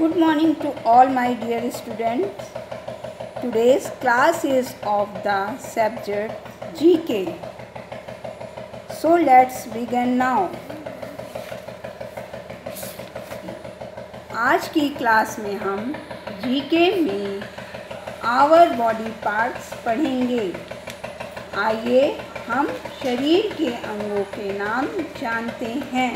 Good morning to all my dear students. Today's class is of the subject GK. So let's begin now. आज की class में हम GK में our body parts पढ़ेंगे। आइए हम शरीर के अंगों के नाम जानते हैं।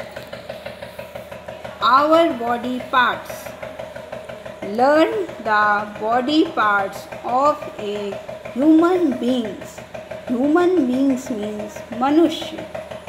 Our body parts. Learn the body parts of a human beings. Human beings means manushya.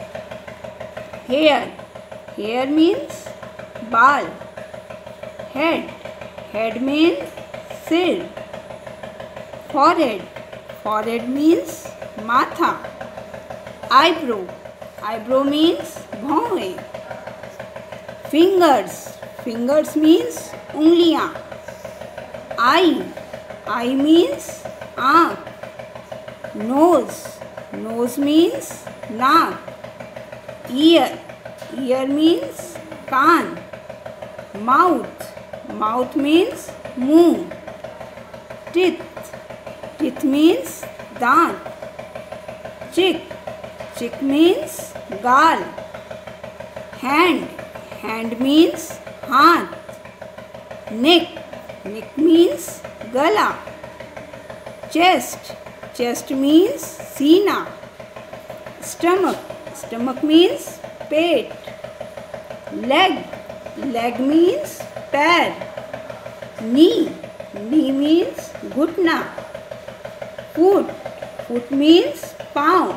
Hair. Hair means बाल. Head. Head means सिर. Forehead. Forehead means माथा. Eyebrow. Eyebrow means भौहें. Fingers. Fingers means उंगलियां. Eye. Eye means आँख. Nose. Nose means नाक. Ear. Ear means कान. Mouth. Mouth means मुंह. Teeth. Teeth means दांत. Cheek. Cheek means गाल. Hand. Hand means हाथ. Neck. Neck means गला. Chest. Chest means सीना. Stomach. Stomach means पेट. Leg. Leg means पैर. Knee. Knee means घुटना. Foot. Foot means पाँव.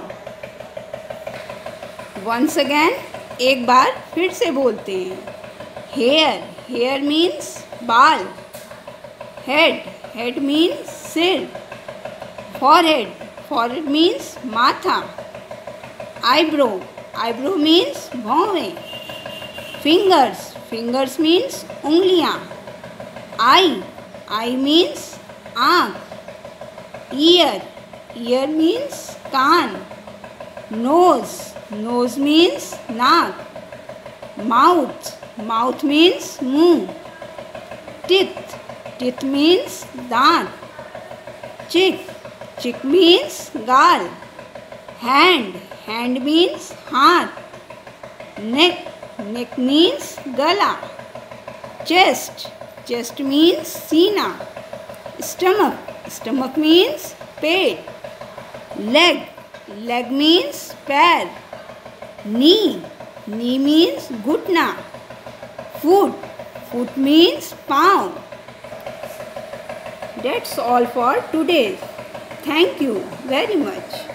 Once again, एक बार फिर से बोलते हैं। हेयर. हेयर मीन्स बाल. हेड. हेड मीन्स सिर. फॉरहेड. फॉरहेड मीन्स माथा. आईब्रो. आईब्रो मीन्स भौहें. फिंगर्स. फिंगर्स मीन्स उंगलियां. आई. आई मीन्स आँख. ईयर. ईयर मीन्स कान. नोज. नोज मीन्स नाक. माउथ. माउथ मीन्स मुंह. टिथ. टिथ मीन्स दांत. चिक. चिक मीन्स गाल. हैंड. हैंड मीन्स हाथ. नेक. नेक मीन्स गला. चेस्ट. चेस्ट मीन्स सीना. स्टमक. स्टमक मीन्स पेट. लेग. लेग मीन्स पैर. Knee. Knee means घुटना. Foot. Foot means पाँव. That's all for today. Thank you very much.